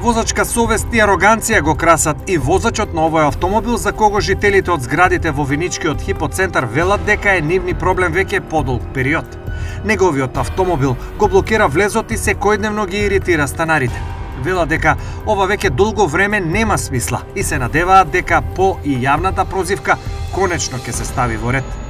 Возачка совест и ароганција го красат и возачот на овој автомобил, за кого жителите од зградите во Виничкиот хипоцентар велат дека е нивни проблем веќе подолг период. Неговиот автомобил го блокира влезот и секојдневно ги иритира станарите. Велат дека ова веќе долго време нема смисла и се надеваат дека по и јавната прозивка конечно ќе се стави во ред.